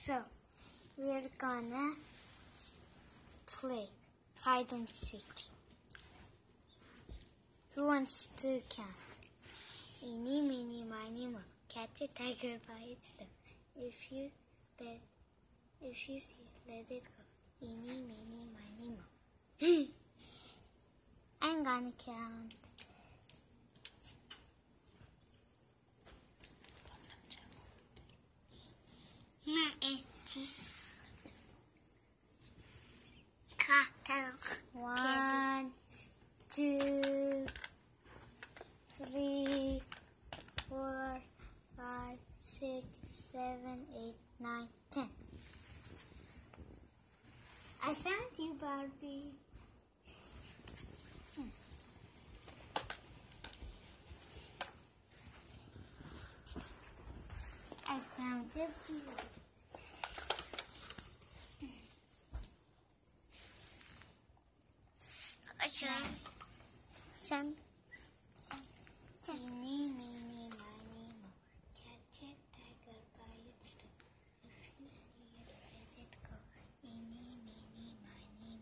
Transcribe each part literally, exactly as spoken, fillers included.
So, we're gonna play hide and seek. Who wants to count? Eeny, meeny, miny, moe. Catch a tiger by its tail. If you let, if you see it, let it go. Eeny, meeny, miny, moe. I'm gonna count. One, two, three, four, five, six, seven, eight, nine, ten. I found you, Barbie. Hmm. I found you. Sun. Sun. Sun. Eeny, meeny, miny, moe. Catch a tiger by its tail. If you see it, let it go. Eeny, meeny, miny,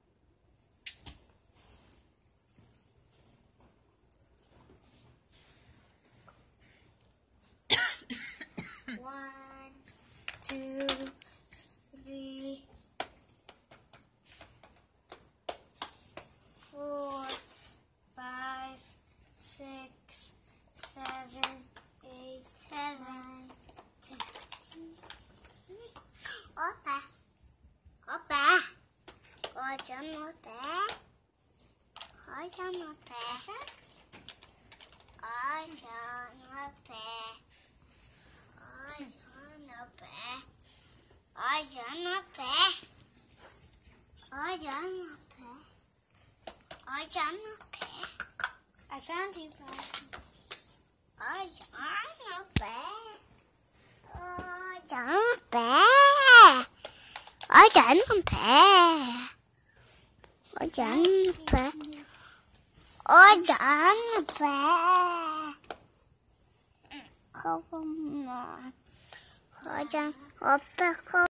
moe. One, two, three, four, five, six, seven, eight, nine, ten. Opa, opa, oja no pé, oja no pé, oja no pé, oja no pé, oja no pé, oja no pé. I found okay. I found you, Barbie. I found okay. I found okay. I found okay. I found okay. I found okay. Come on. I found okay.